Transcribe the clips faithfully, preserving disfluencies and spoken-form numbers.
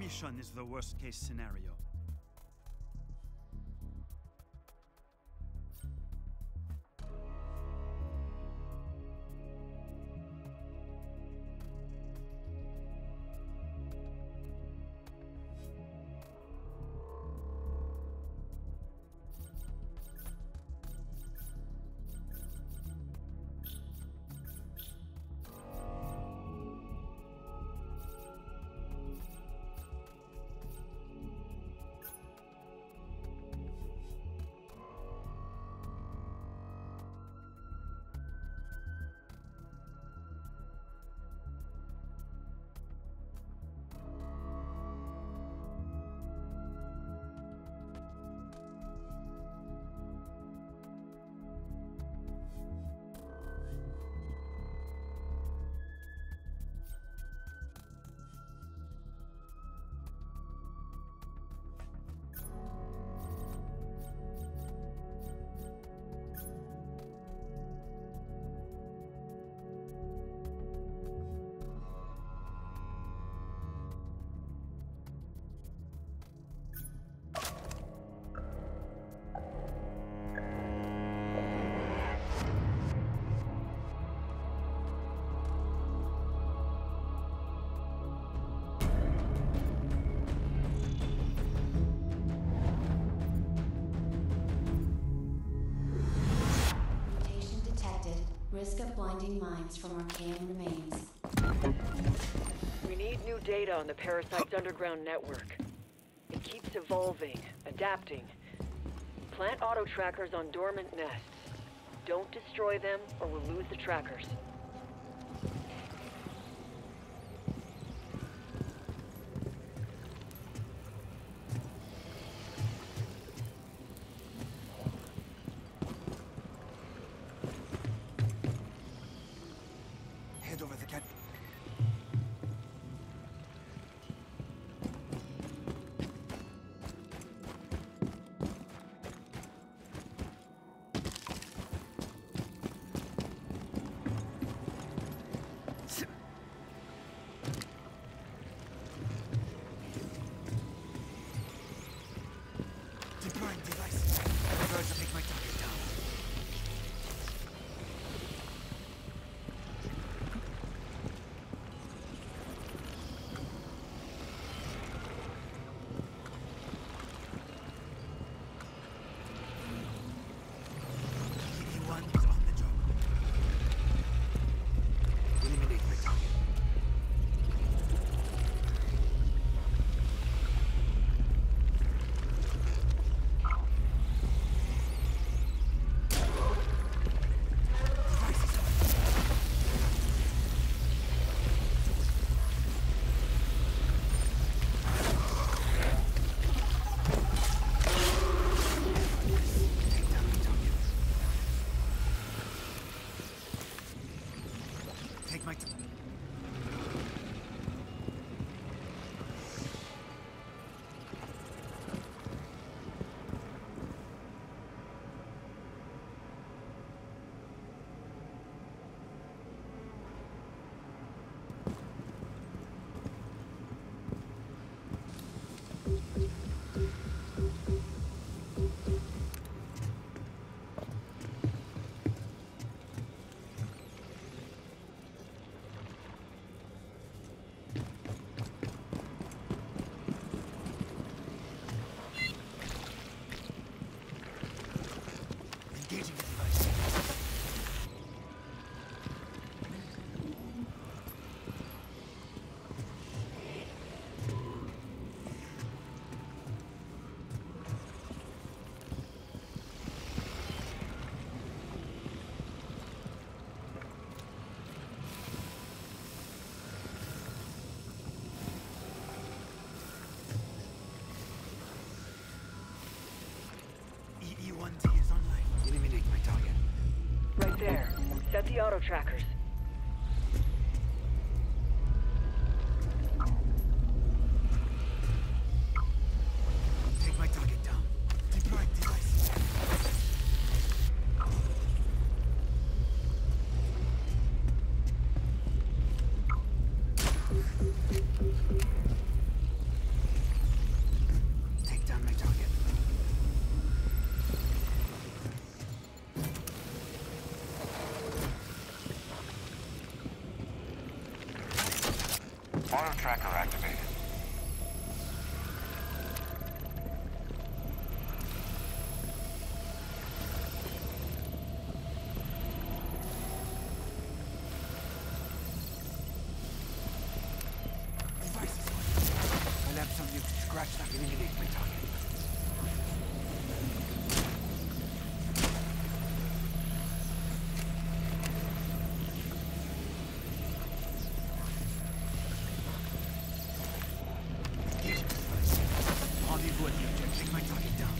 Annihilation is the worst-case scenario. Risk of blinding minds from Archaean remains. We need new data on the parasite's underground network. It keeps evolving, adapting. Plant auto-trackers on dormant nests. Don't destroy them, or we'll lose the trackers. Head over the cat. Deploying device. Try to take my target down. Take my time. Engaging the device. E E one D is online. Eliminate my target. Right there. Set the auto-trackers. Take my target down. Deploy device. Auto tracker activated. Devices on. I'll have some new scratch that eliminate my target. Rendezvous at the object. Take my target down.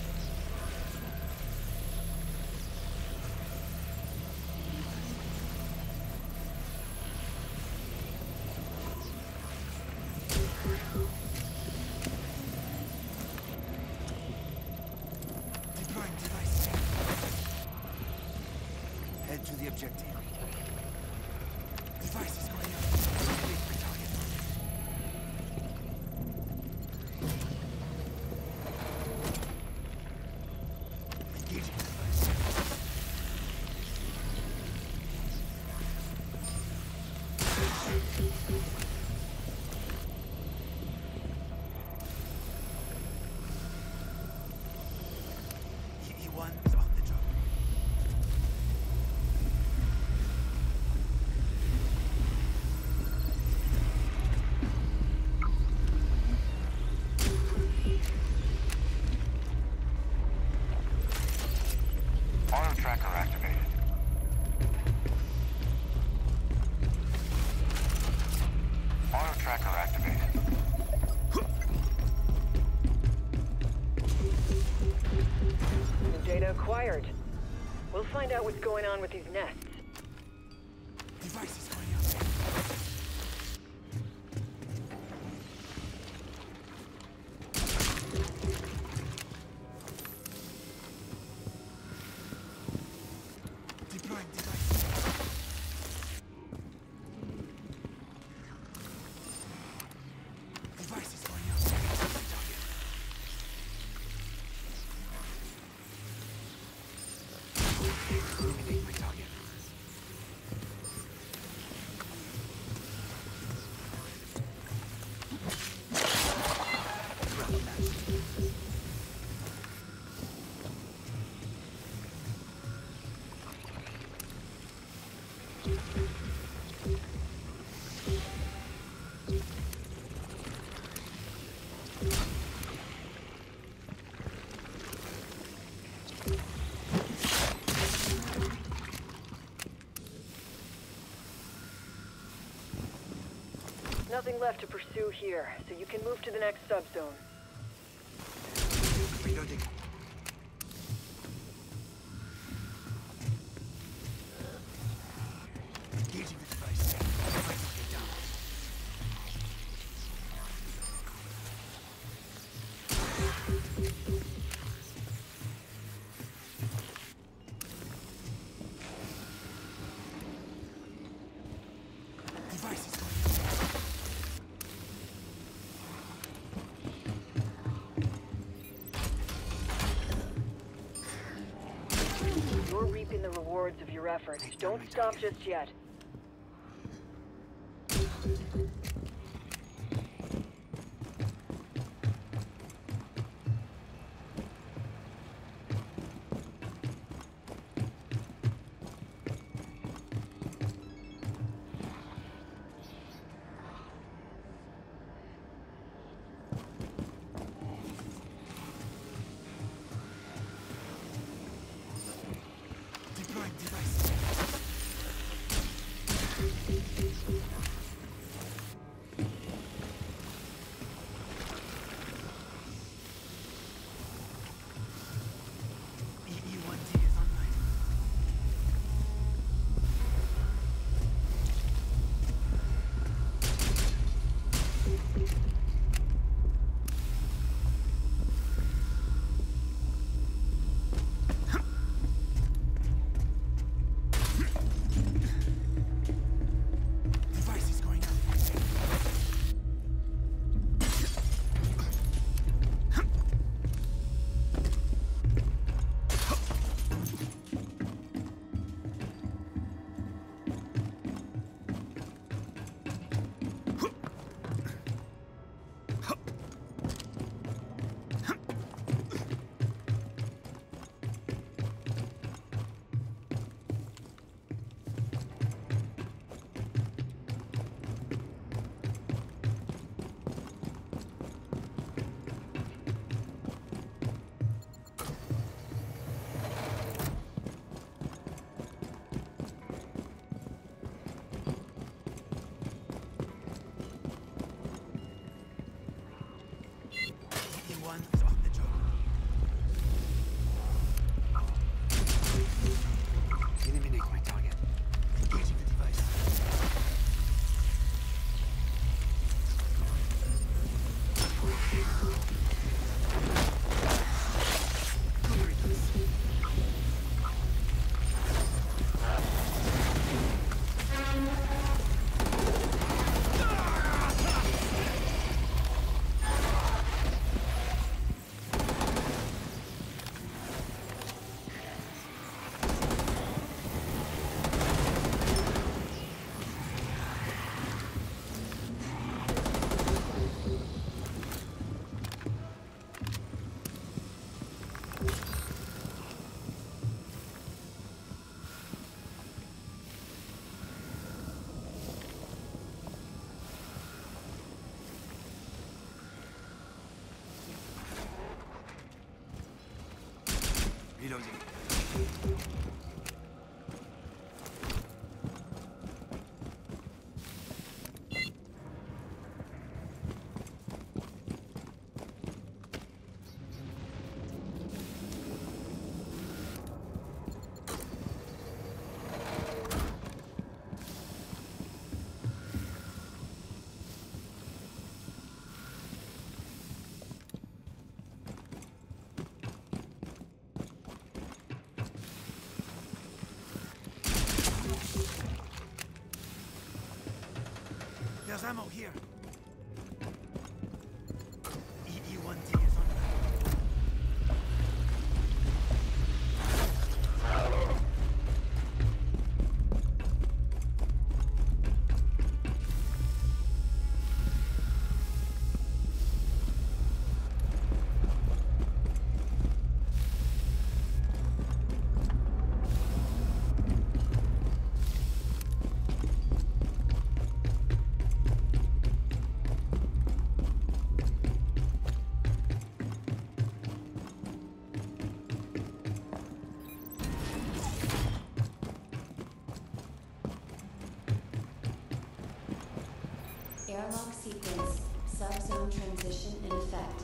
Deploying device. Head to the objective. Device is going up. Eliminate my target. Engaging device. E one is on the job. Auto tracker activated. Auto tracker activated. New data acquired. We'll find out what's going on with these nests. Device is going up. Deploying device. Device is going up. Take my target. Eliminate my target. Nothing left to pursue here, so you can move to the next subzone. Reloading. Engaging the device. Take my target down. Device is going up. You're reaping the rewards of your efforts. Don't stop just yet. Deploying device. There's ammo here. E one D is on the Airlock sequence. Subzone transition in effect.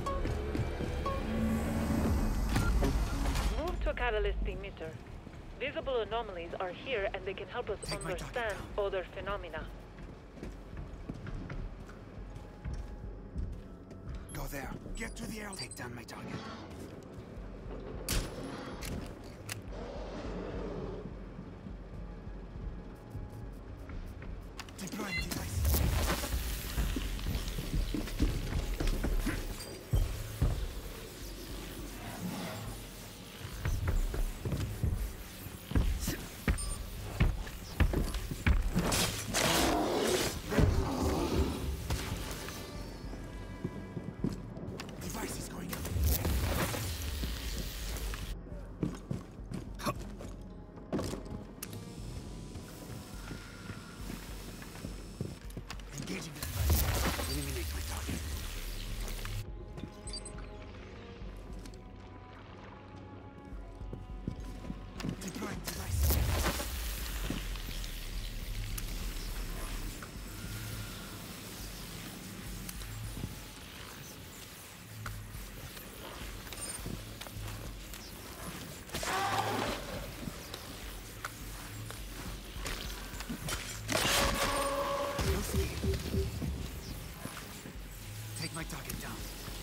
Move to catalyst emitter. Visible anomalies are here and they can help us Take my target understand down. other phenomena. Go there. Get to the air. Take down my target. Deploying devices. Devices going up. Engaging the device. Eliminate my target. Deploying device. No escape. Take my target down.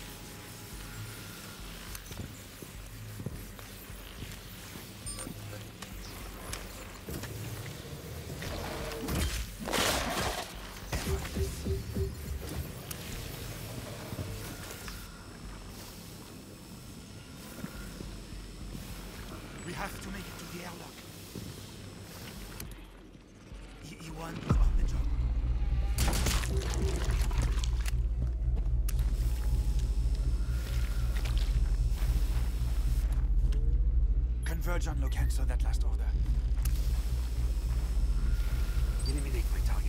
We have to make it to the airlock. E one is on the job. Converge on low, cancel that last order. Eliminate my target.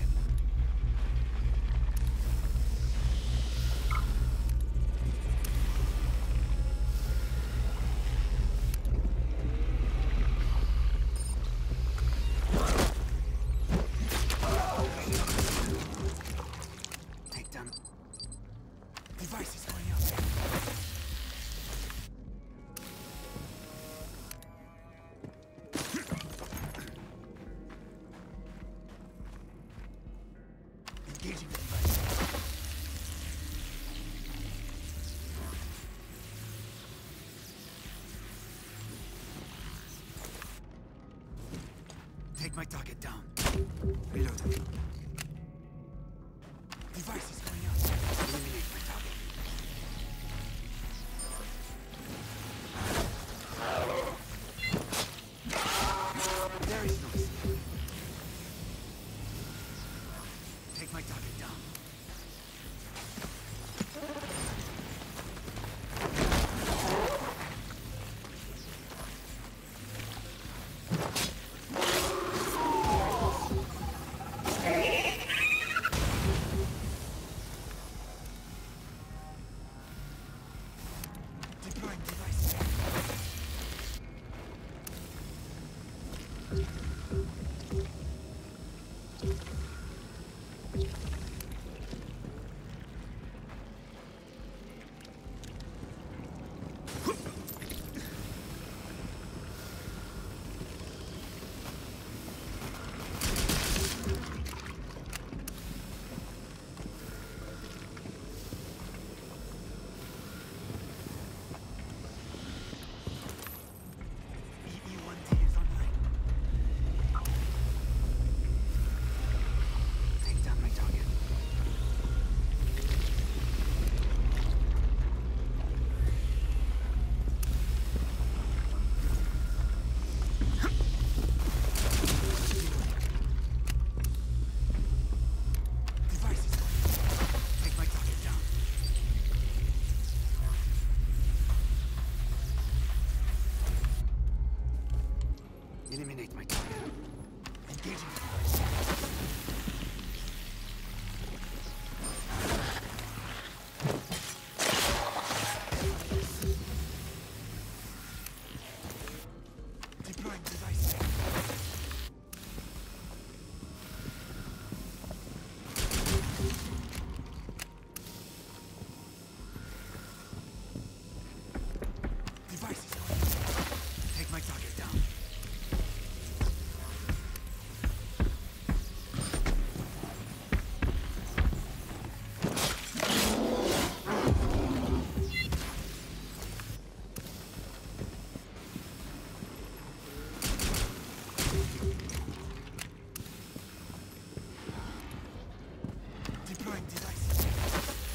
Take down. Device is going up. Engaging the device. Take my target down. Reloading. Device is going up. Eliminate my target. There is no escape. Take my target down. Deploying device.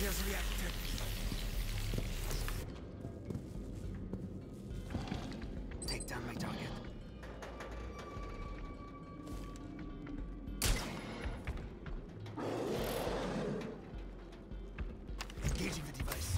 Carrier's reactive. Take down my target. Engaging the device.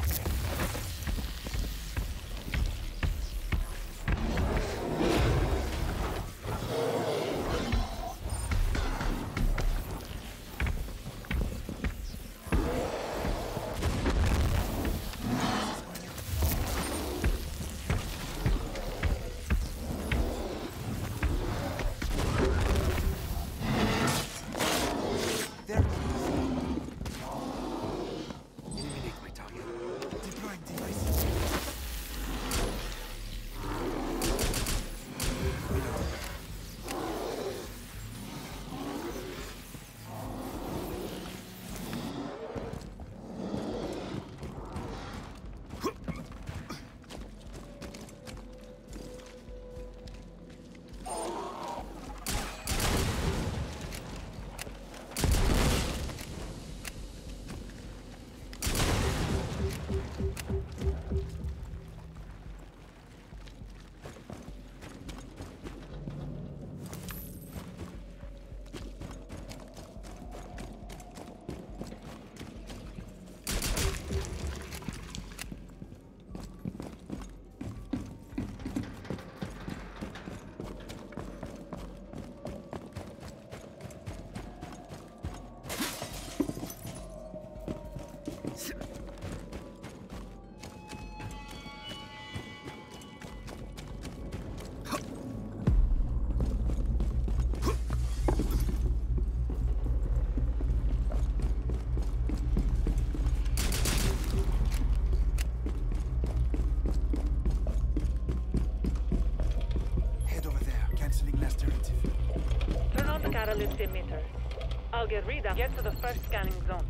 Catalyst emitter. I'll get readout. Get to the first scanning zone.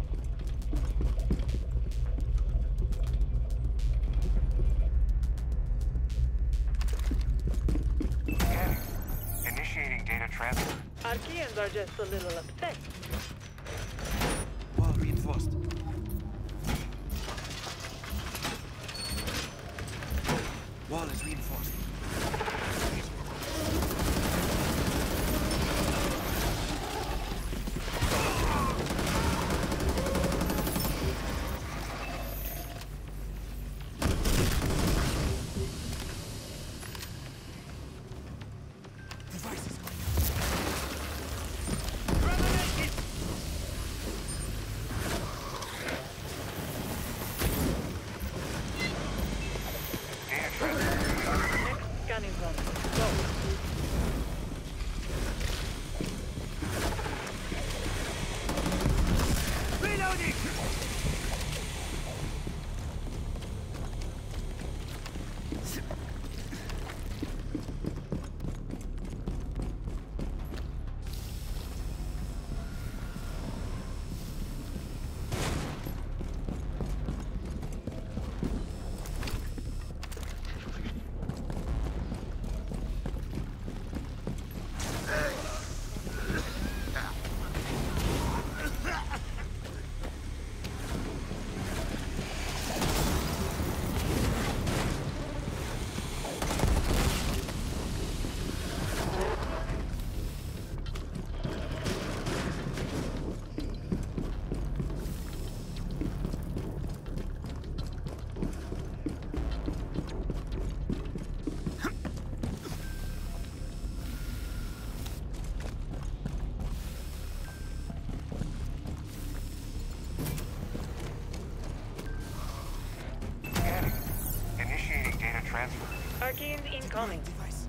Scanning. Initiating data transfer. Archeans are just a little upset. Wall reinforced. Wall is reinforced. Scanning zone. Go. Reloading! Archeans incoming. Device.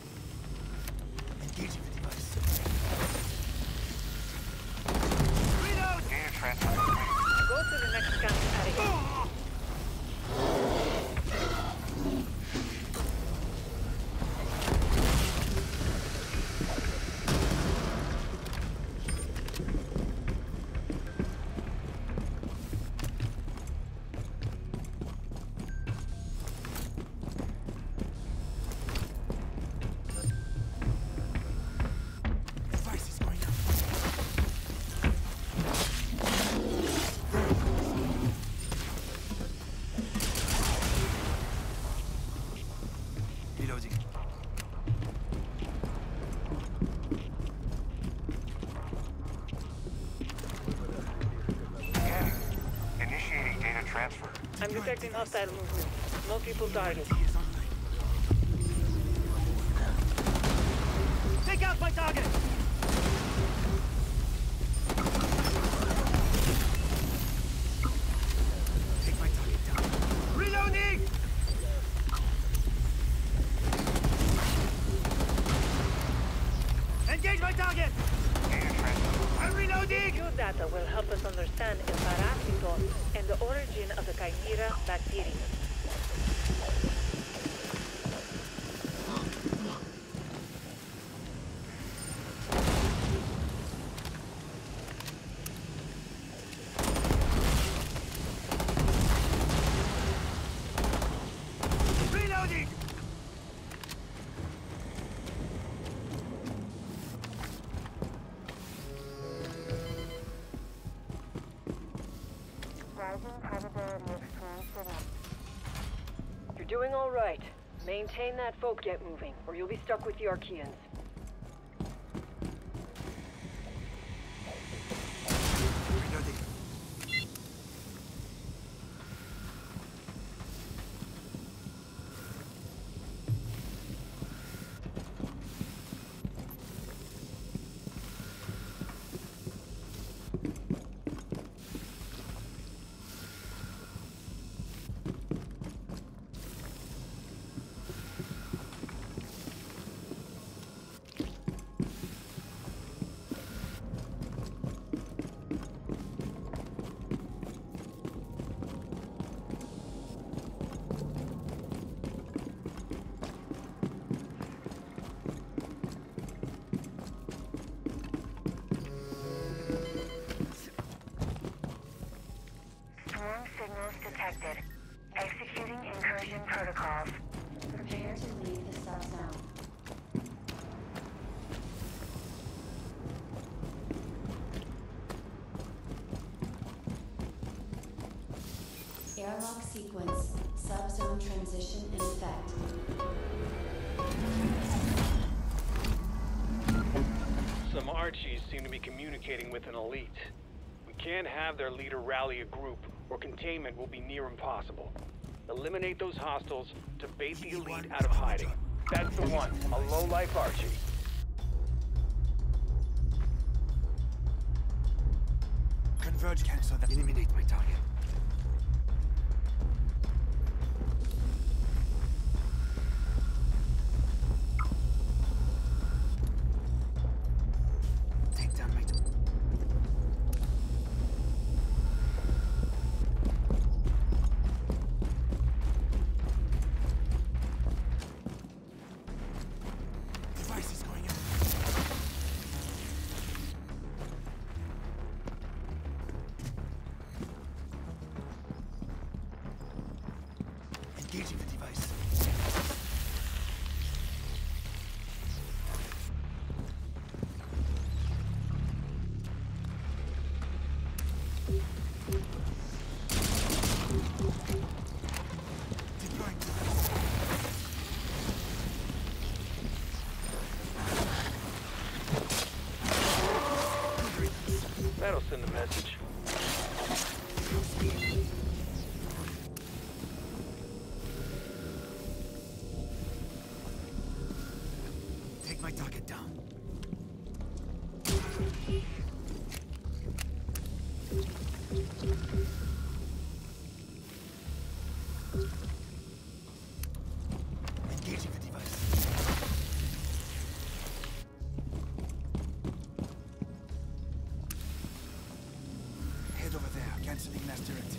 Engaging the device. Reloading. Scanning. Initiating data transfer. I'm detecting hostile movement. Multiple targets. He is online. Take out my target! Take my target down. Reloading! Engage my target! Data transfer. I'm reloading! New data will help us understand El Parásito and the origin of the Chimera bacteria. Reloading! You're doing all right. Maintain that folk get moving, or you'll be stuck with the Archaeans. Reloading. Swarm signals detected. Executing incursion protocols. Prepare to leave the subzone. Airlock sequence. Subzone transition in effect. Some Archies seem to be communicating with an elite. We can't have their leader rally a group, or containment will be near impossible. Eliminate those hostiles to bait the elite out of hiding. That's the one, a low-life Archie. Converge cancel that eliminate my target. Take down my target. Device is going in. Engaging the device. Deploying device. That'll send a message. Take my target down. Engaging the device. Head over there, canceling last directive.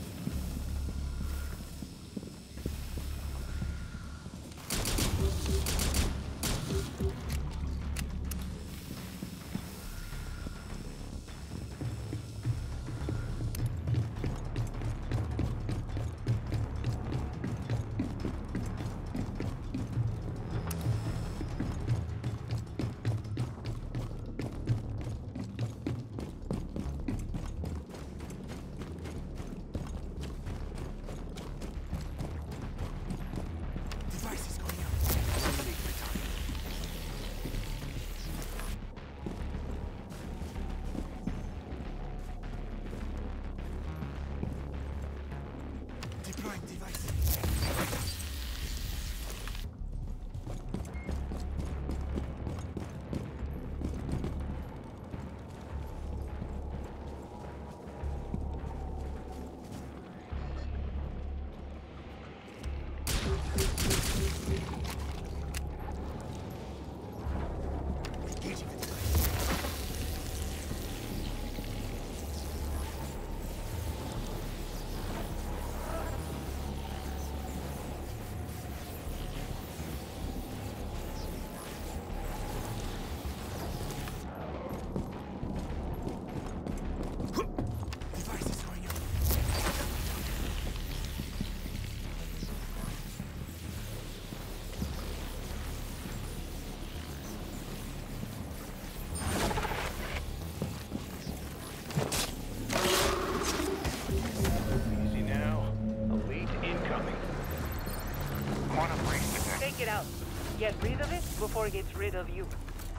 take it out. Get rid of it before it gets rid of you.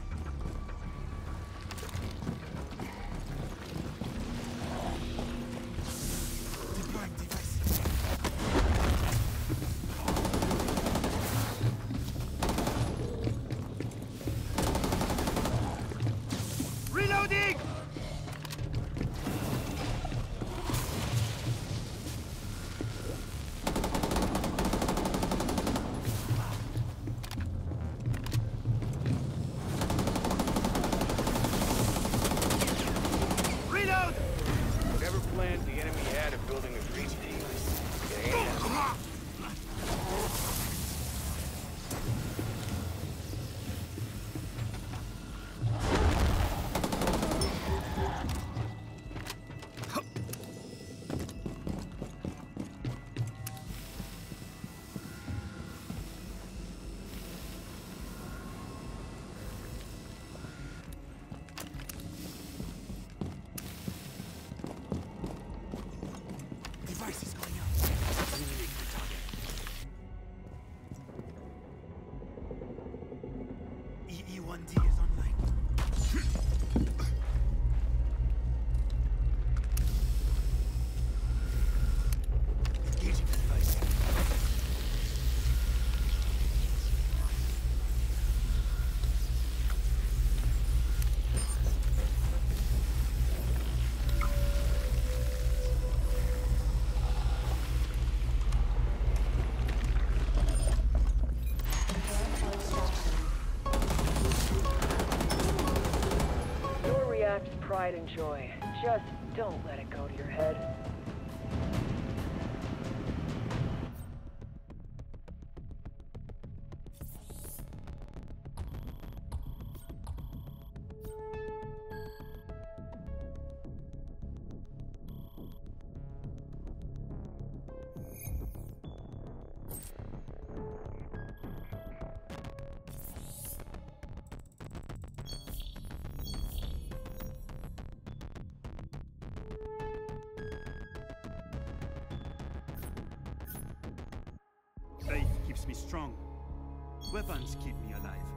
Deploying device. Reloading! Reload! Whatever plans the enemy had of building a dream team, it ain't happening. Device is going out. Eliminate my target. E E one D is online. Engaging the device. Your reacts pride and joy. Just don't let it go to your head. Faith keeps me strong. Weapons keep me alive.